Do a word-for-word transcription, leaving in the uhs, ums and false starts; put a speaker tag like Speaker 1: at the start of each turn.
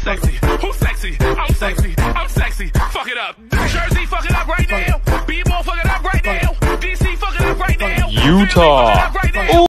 Speaker 1: sexy? Who's sexy? I'm sexy. I'm sexy. Fuck it up. Jersey, fuck it up right now. B-ball, fuck it up right now. D C, fuck it up right now.
Speaker 2: Utah.